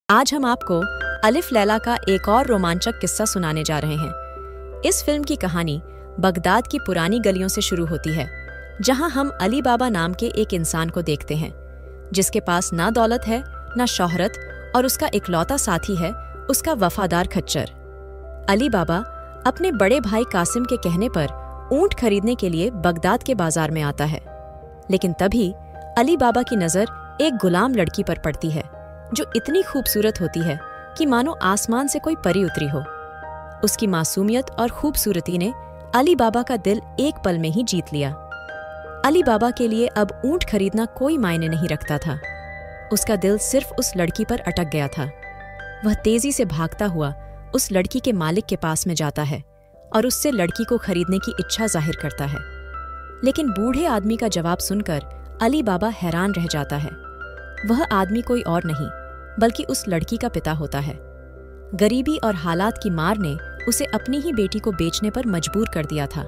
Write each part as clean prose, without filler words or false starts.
आज हम आपको अलिफ लैला का एक और रोमांचक किस्सा सुनाने जा रहे हैं। इस फिल्म की कहानी बगदाद की पुरानी गलियों से शुरू होती है, जहां हम अली बाबा नाम के एक इंसान को देखते हैं, जिसके पास ना दौलत है ना शोहरत, और उसका इकलौता साथी है उसका वफादार खच्चर। अली बाबा अपने बड़े भाई कासिम के कहने पर ऊंट खरीदने के लिए बगदाद के बाजार में आता है, लेकिन तभी अली बाबा की नजर एक गुलाम लड़की पर पड़ती है, जो इतनी खूबसूरत होती है कि मानो आसमान से कोई परी उतरी हो। उसकी मासूमियत और खूबसूरती ने अली बाबा का दिल एक पल में ही जीत लिया। अली बाबा के लिए अब ऊंट खरीदना कोई मायने नहीं रखता था। उसका दिल सिर्फ उस लड़की पर अटक गया था। वह तेजी से भागता हुआ उस लड़की के मालिक के पास में जाता है और उससे लड़की को खरीदने की इच्छा जाहिर करता है। लेकिन बूढ़े आदमी का जवाब सुनकर अली बाबा हैरान रह जाता है। वह आदमी कोई और नहीं बल्कि उस लड़की का पिता होता है। गरीबी और हालात की मार ने उसे अपनी ही बेटी को बेचने पर मजबूर कर दिया था।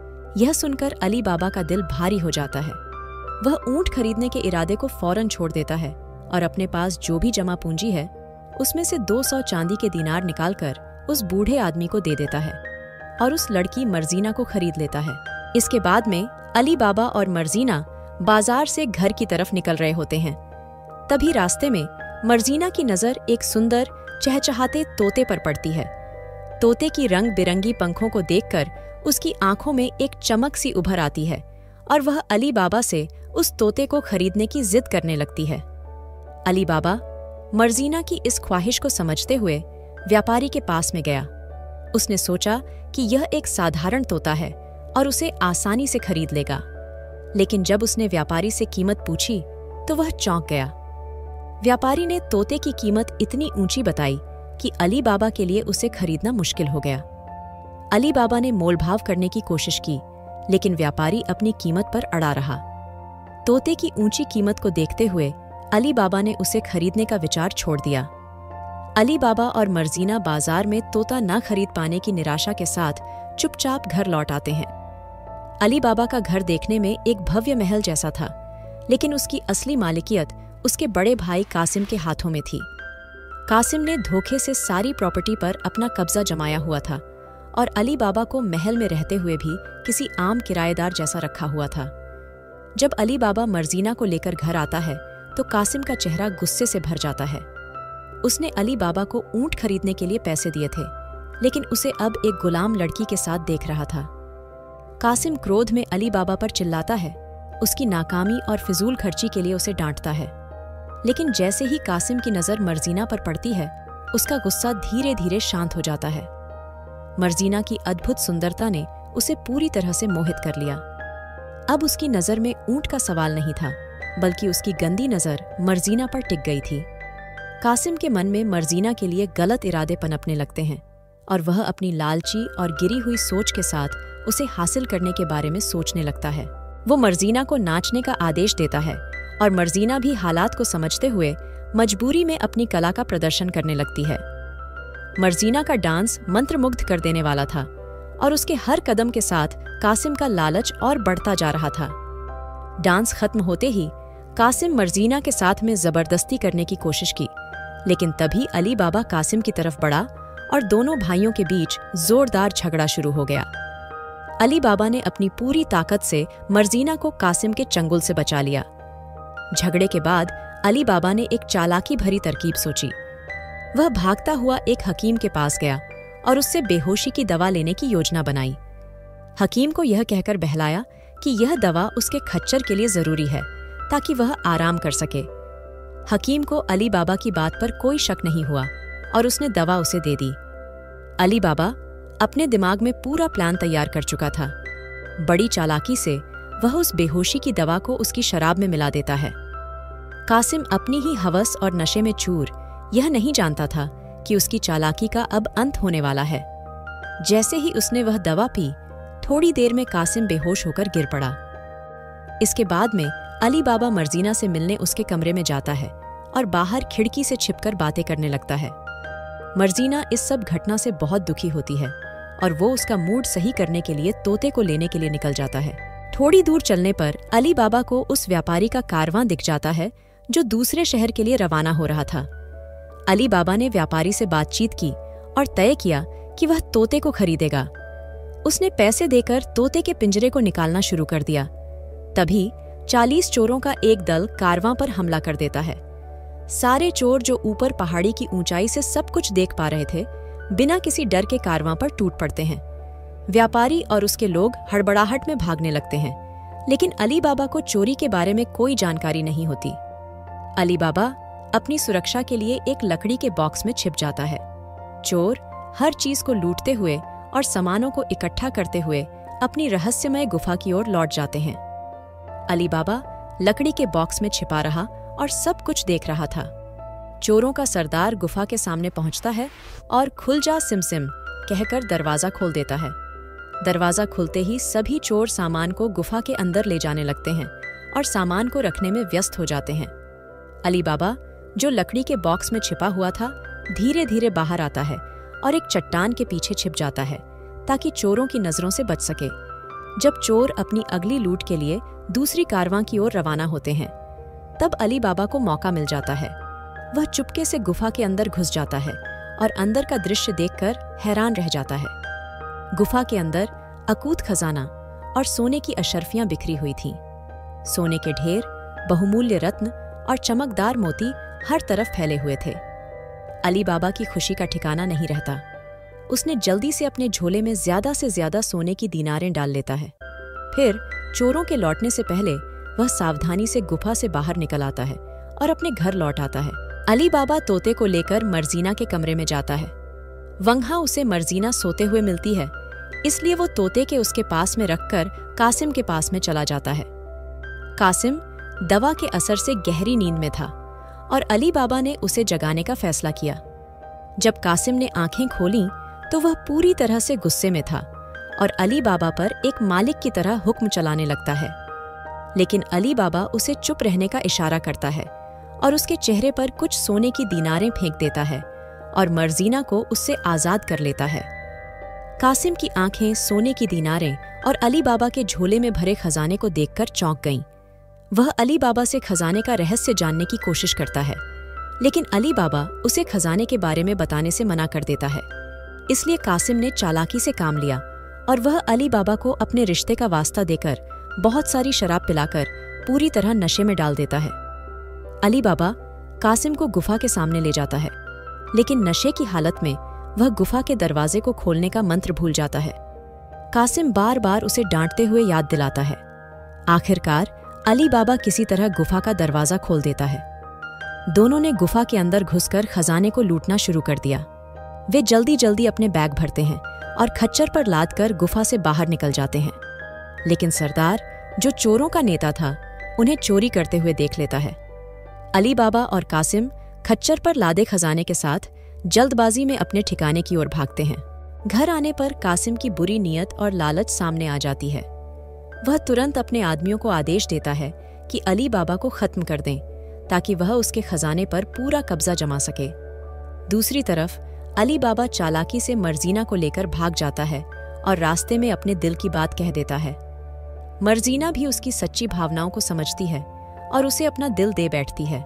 यह सुनकर अली बाबा का दिल भारी हो जाता है। वह ऊंट खरीदने के इरादे को फौरन छोड़ देता है और अपने पास जो भी जमा पूंजी है उसमें से 200 चांदी के दीनार निकालकर उस बूढ़े आदमी को दे देता है और उस लड़की मर्जीना को खरीद लेता है। इसके बाद में अली बाबा और मर्जीना बाजार से घर की तरफ निकल रहे होते हैं। तभी रास्ते में मर्जीना की नजर एक सुंदर चहचहाते तोते पर पड़ती है। तोते की रंग बिरंगी पंखों को देखकर उसकी आंखों में एक चमक सी उभर आती है और वह अली बाबा से उस तोते को खरीदने की जिद करने लगती है। अली बाबा मर्जीना की इस ख्वाहिश को समझते हुए व्यापारी के पास में गया। उसने सोचा कि यह एक साधारण तोता है और उसे आसानी से खरीद लेगा, लेकिन जब उसने व्यापारी से कीमत पूछी तो वह चौंक गया। व्यापारी ने तोते की कीमत इतनी ऊंची बताई कि अली बाबा के लिए उसे खरीदना मुश्किल हो गया। अली बाबा ने मोलभाव करने की कोशिश की, लेकिन व्यापारी अपनी कीमत पर अड़ा रहा। तोते की ऊंची कीमत को देखते हुए अली बाबा ने उसे खरीदने का विचार छोड़ दिया। अली बाबा और मर्जीना बाजार में तोता न खरीद पाने की निराशा के साथ चुपचाप घर लौट आते हैं। अली बाबा का घर देखने में एक भव्य महल जैसा था, लेकिन उसकी असली मालिकियत उसके बड़े भाई कासिम के हाथों में थी। कासिम ने धोखे से सारी प्रॉपर्टी पर अपना कब्जा जमाया हुआ था और अली बाबा को महल में रहते हुए भी किसी आम किराएदार जैसा रखा हुआ था। जब अली बाबा मर्जीना को लेकर घर आता है तो कासिम का चेहरा गुस्से से भर जाता है। उसने अली बाबा को ऊंट खरीदने के लिए पैसे दिए थे, लेकिन उसे अब एक गुलाम लड़की के साथ देख रहा था। कासिम क्रोध में अली बाबा पर चिल्लाता है, उसकी नाकामी और फिजूल खर्ची के लिए उसे डांटता है। लेकिन जैसे ही कासिम की नजर मर्जीना पर पड़ती है, उसका गुस्सा धीरे धीरे शांत हो जाता है। मर्जीना की अद्भुत सुंदरता ने उसे पूरी तरह से मोहित कर लिया। अब उसकी नजर में ऊंट का सवाल नहीं था, बल्कि उसकी गंदी नजर मर्जीना पर टिक गई थी। कासिम के मन में मर्जीना के लिए गलत इरादे पनपने लगते हैं और वह अपनी लालची और गिरी हुई सोच के साथ उसे हासिल करने के बारे में सोचने लगता है। वो मर्जीना को नाचने का आदेश देता है और मर्जीना भी हालात को समझते हुए मजबूरी में अपनी कला का प्रदर्शन करने लगती है। मर्जीना का डांस मंत्रमुग्ध कर देने वाला था और उसके हर कदम के साथ कासिम का लालच और बढ़ता जा रहा था। डांस खत्म होते ही कासिम मर्जीना के साथ में जबरदस्ती करने की कोशिश की, लेकिन तभी अली बाबा कासिम की तरफ बढ़ा और दोनों भाइयों के बीच जोरदार झगड़ा शुरू हो गया। अली बाबा ने अपनी पूरी ताकत से मर्जीना को कासिम के चंगुल से बचा लिया। झगड़े के बाद अली बाबा ने एक चालाकी भरी तरकीब सोची। वह भागता हुआ एक हकीम के पास गया और उससे बेहोशी की दवा लेने की योजना बनाई। हकीम को यह कहकर बहलाया कि यह दवा उसके खच्चर के लिए जरूरी है ताकि वह आराम कर सके। हकीम को अली बाबा की बात पर कोई शक नहीं हुआ और उसने दवा उसे दे दी। अली बाबा अपने दिमाग में पूरा प्लान तैयार कर चुका था। बड़ी चालाकी से वह उस बेहोशी की दवा को उसकी शराब में मिला देता है। कासिम अपनी ही हवस और नशे में चूर यह नहीं जानता था कि उसकी चालाकी का अब अंत होने वाला है। जैसे ही उसने वह दवा पी, थोड़ी देर में कासिम बेहोश होकर गिर पड़ा। इसके बाद में अली बाबा मर्जीना से मिलने उसके कमरे में जाता है और बाहर खिड़की से छिपकर बातें करने लगता है। मर्जीना इस सब घटना से बहुत दुखी होती है और वो उसका मूड सही करने के लिए तोते को लेने के लिए निकल जाता है। थोड़ी दूर चलने पर अली बाबा को उस व्यापारी का कारवां दिख जाता है जो दूसरे शहर के लिए रवाना हो रहा था। अली बाबा ने व्यापारी से बातचीत की और तय किया कि वह तोते को खरीदेगा। उसने पैसे देकर तोते के पिंजरे को निकालना शुरू कर दिया। तभी 40 चोरों का एक दल कारवां पर हमला कर देता है। सारे चोर जो ऊपर पहाड़ी की ऊंचाई से सब कुछ देख पा रहे थे, बिना किसी डर के कारवां पर टूट पड़ते हैं। व्यापारी और उसके लोग हड़बड़ाहट में भागने लगते हैं, लेकिन अली बाबा को चोरी के बारे में कोई जानकारी नहीं होती। अली बाबा अपनी सुरक्षा के लिए एक लकड़ी के बॉक्स में छिप जाता है। चोर हर चीज को लूटते हुए और सामानों को इकट्ठा करते हुए अपनी रहस्यमय गुफा की ओर लौट जाते हैं। अली बाबा लकड़ी के बॉक्स में छिपा रहा और सब कुछ देख रहा था। चोरों का सरदार गुफा के सामने पहुंचता है और खुल जा सिमसिम कहकर दरवाजा खोल देता है। दरवाजा खुलते ही सभी चोर सामान को गुफा के अंदर ले जाने लगते हैं और सामान को रखने में व्यस्त हो जाते हैं। अली बाबा, जो लकड़ी के बॉक्स में छिपा हुआ था, धीरे धीरे बाहर आता है और एक चट्टान के पीछे छिप जाता है ताकि चोरों की नजरों से बच सके। जब चोर अपनी अगली लूट के लिए दूसरी कारवां की ओर रवाना होते हैं, तब अली बाबा को मौका मिल जाता है। वह चुपके से गुफा के अंदर घुस जाता है और अंदर का दृश्य देखकर हैरान रह जाता है। गुफा के अंदर अकूत खजाना और सोने की अशर्फियां बिखरी हुई थीं। सोने के ढेर, बहुमूल्य रत्न और चमकदार मोती हर तरफ फैले हुए थे। अली बाबा की खुशी का ठिकाना नहीं रहता। उसने जल्दी से अपने झोले में ज्यादा से ज्यादा सोने की दीनारें डाल लेता है। फिर चोरों के लौटने से पहले वह सावधानी से गुफा से बाहर निकल आता है और अपने घर लौट आता है। अली बाबा तोते को लेकर मर्जीना के कमरे में जाता है। वंहा उसे मर्जीना सोते हुए मिलती है, इसलिए वो तोते के उसके पास में रखकर कासिम के पास में चला जाता है। कासिम दवा के असर से गहरी नींद में था और अली बाबा ने उसे जगाने का फैसला किया। जब कासिम ने आंखें खोलीं तो वह पूरी तरह से गुस्से में था और अली बाबा पर एक मालिक की तरह हुक्म चलाने लगता है। लेकिन अली बाबा उसे चुप रहने का इशारा करता है और उसके चेहरे पर कुछ सोने की दीनारें फेंक देता है और मर्जीना को उससे आजाद कर लेता है। कासिम की आंखें सोने की दीनारें और अली बाबा के झोले में भरे खजाने को देखकर चौंक गईं। वह अली बाबा से खजाने का रहस्य जानने की कोशिश करता है, लेकिन अली बाबा उसे खजाने के बारे में बताने से मना कर देता है। इसलिए कासिम ने चालाकी से काम लिया और वह अली बाबा को अपने रिश्ते का वास्ता देकर बहुत सारी शराब पिलाकर पूरी तरह नशे में डाल देता है। अली बाबा कासिम को गुफा के सामने ले जाता है, लेकिन नशे की हालत में वह गुफा के दरवाजे को खोलने का मंत्र भूल जाता है। कासिम बार बार उसे डांटते हुए याद दिलाता है। आखिरकार अली बाबा किसी तरह गुफा का दरवाजा खोल देता है। दोनों ने गुफा के अंदर घुसकर खजाने को लूटना शुरू कर दिया। वे जल्दी जल्दी अपने बैग भरते हैं और खच्चर पर लादकर गुफा से बाहर निकल जाते हैं। लेकिन सरदार, जो चोरों का नेता था, उन्हें चोरी करते हुए देख लेता है। अली बाबा और कासिम खच्चर पर लादे खजाने के साथ जल्दबाजी में अपने ठिकाने की ओर भागते हैं। घर आने पर कासिम की बुरी नीयत और लालच सामने आ जाती है। वह तुरंत अपने आदमियों को आदेश देता है कि अली बाबा को खत्म कर दें, ताकि वह उसके खजाने पर पूरा कब्जा जमा सके। दूसरी तरफ अली बाबा चालाकी से मर्जीना को लेकर भाग जाता है और रास्ते में अपने दिल की बात कह देता है। मर्जीना भी उसकी सच्ची भावनाओं को समझती है और उसे अपना दिल दे बैठती है।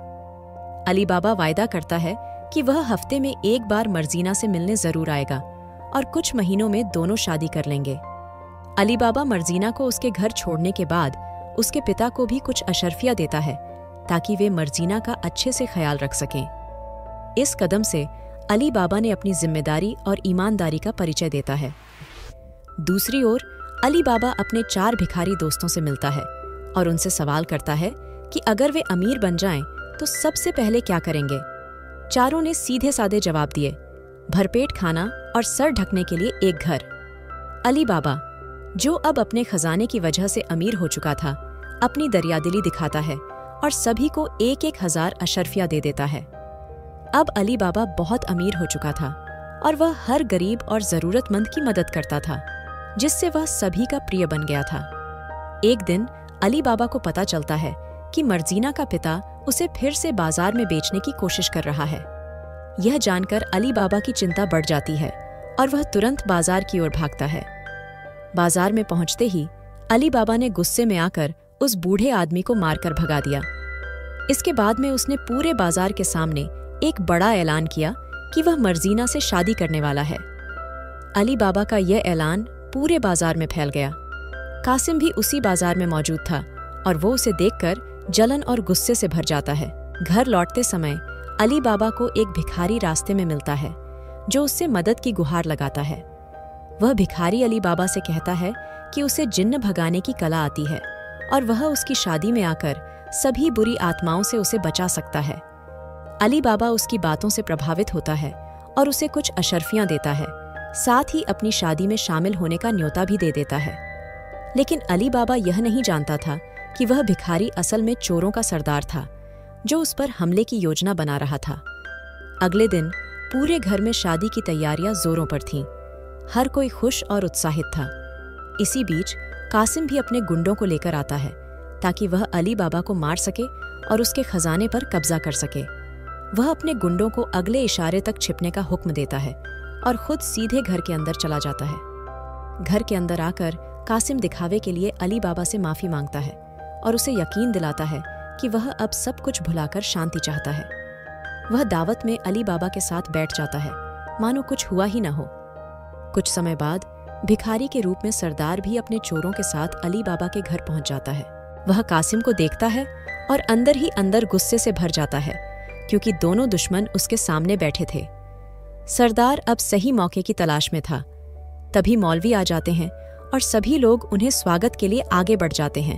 अली बाबा वायदा करता है कि वह हफ्ते में एक बार मर्जीना से मिलने जरूर आएगा और कुछ महीनों में दोनों शादी कर लेंगे। अली बाबा मर्जीना को उसके घर छोड़ने के बाद उसके पिता को भी कुछ अशर्फिया देता है ताकि वे मर्जीना का अच्छे से ख्याल रख सकें। इस कदम से अली बाबा ने अपनी जिम्मेदारी और ईमानदारी का परिचय देता है। दूसरी ओर अली बाबा अपने 4 भिखारी दोस्तों से मिलता है और उनसे सवाल करता है कि अगर वे अमीर बन जाएं तो सबसे पहले क्या करेंगे। चारों ने सीधे साधे जवाब दिए, भरपेट खाना और सर ढकने के लिए एक घर। अली बाबा, जो अब अपने खजाने की वजह से अमीर हो चुका था, अपनी दरियादिली दिखाता है और सभी को 1,000 अशर्फिया दे देता है। अब अली बाबा बहुत अमीर हो चुका था और वह हर गरीब और जरूरतमंद की मदद करता था, जिससे वह सभी का प्रिय बन गया था। एक दिन अली बाबा को पता चलता है कि मर्जीना का पिता उसे फिर से बाजार में बेचने की कोशिश कर रहा है। यह जानकर अली बाबा की चिंता बढ़ जाती है और वह तुरंत बाजार की ओर भागता है। बाजार में पहुंचते ही अली बाबा ने गुस्से में आकर उस बूढ़े आदमी को मारकर भगा दिया। इसके बाद में उसने पूरे बाजार के सामने एक बड़ा ऐलान किया कि वह मर्जीना से शादी करने वाला है। अली बाबा का यह ऐलान पूरे बाजार में फैल गया। कासिम भी उसी बाजार में मौजूद था और वो उसे देखकर जलन और गुस्से से भर जाता है। घर लौटते समय अली बाबा को एक भिखारी रास्ते में मिलता है जो उससे मदद की गुहार लगाता है। वह भिखारी अली बाबा से कहता है कि उसे जिन्न भगाने की कला आती है और वह उसकी शादी में आकर सभी बुरी आत्माओं से उसे बचा सकता है। अली बाबा उसकी बातों से प्रभावित होता है और उसे कुछ अशर्फियां देता है, साथ ही अपनी शादी में शामिल होने का न्योता भी दे देता है। लेकिन अली बाबा यह नहीं जानता था कि वह भिखारी असल में चोरों का सरदार था जो उस पर हमले की योजना बना रहा था। अगले दिन पूरे घर में शादी की तैयारियां जोरों पर थीं। हर कोई खुश और उत्साहित था। इसी बीच कासिम भी अपने गुंडों को लेकर आता है ताकि वह अली बाबा को मार सके और उसके खजाने पर कब्जा कर सके। वह अपने गुंडों को अगले इशारे तक छिपने का हुक्म देता है और खुद सीधे घर के अंदर चला जाता है। घर के अंदर आकर कासिम दिखावे के लिए अली बाबा से माफी मांगता है और उसे यकीन दिलाता है कि वह अब सब कुछ भुलाकर शांति चाहता है। वह दावत में अली बाबा के साथ बैठ जाता है, मानो कुछ हुआ ही न हो। कुछ समय बाद भिखारी के रूप में सरदार भी अपने चोरों के साथ अली बाबा के घर पहुंच जाता है। वह कासिम को देखता है और अंदर ही अंदर गुस्से से भर जाता है क्योंकि दोनों दुश्मन उसके सामने बैठे थे। सरदार अब सही मौके की तलाश में था। तभी मौलवी आ जाते हैं और सभी लोग उन्हें स्वागत के लिए आगे बढ़ जाते हैं।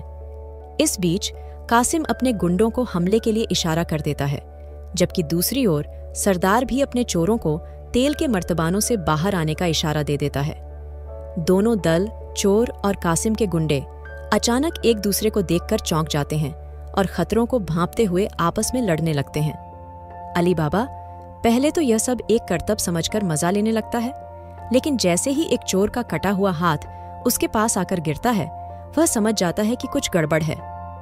इस बीच कासिम अपने गुंडों को हमले के लिए इशारा कर देता है, जबकि दूसरी ओर सरदार भी अपने चोरों को तेल के मर्तबानों से बाहर आने का इशारा दे देता है। दोनों दल, चोर और कासिम के गुंडे, अचानक एक दूसरे को देखकर चौंक जाते हैं और खतरों को भांपते हुए आपस में लड़ने लगते हैं। अली बाबा पहले तो यह सब एक करतब समझकर मजा लेने लगता है, लेकिन जैसे ही एक चोर का कटा हुआ हाथ उसके पास आकर गिरता है, वह समझ जाता है कि कुछ गड़बड़ है।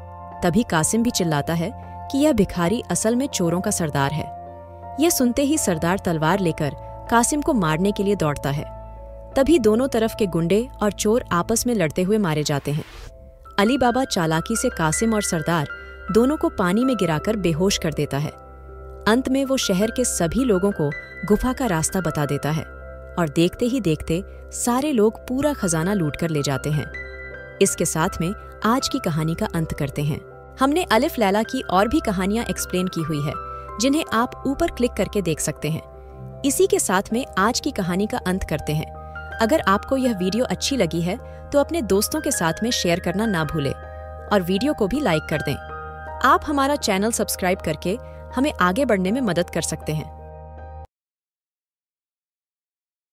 तभी कासिम भी चिल्लाता है कि यह भिखारी असल में चोरों का सरदार है। यह सुनते ही सरदार तलवार लेकर कासिम को मारने के लिए दौड़ता है। तभी दोनों तरफ के गुंडे और चोर आपस में लड़ते हुए मारे जाते हैं। अली बाबा चालाकी से कासिम और सरदार दोनों को पानी में गिराकर बेहोश कर देता है। अंत में वो शहर के सभी लोगों को गुफा का रास्ता बता देता है और देखते ही देखते सारे लोग पूरा खजाना लूट कर ले जाते हैं। इसके साथ में आज की कहानी का अंत करते हैं। हमने अलिफ लैला की और भी कहानियां एक्सप्लेन की हुई है, जिन्हें आप ऊपर क्लिक करके देख सकते हैं। इसी के साथ में आज की कहानी का अंत करते हैं। अगर आपको यह वीडियो अच्छी लगी है तो अपने दोस्तों के साथ में शेयर करना ना भूलें और वीडियो को भी लाइक कर दें। आप हमारा चैनल सब्सक्राइब करके हमें आगे बढ़ने में मदद कर सकते हैं।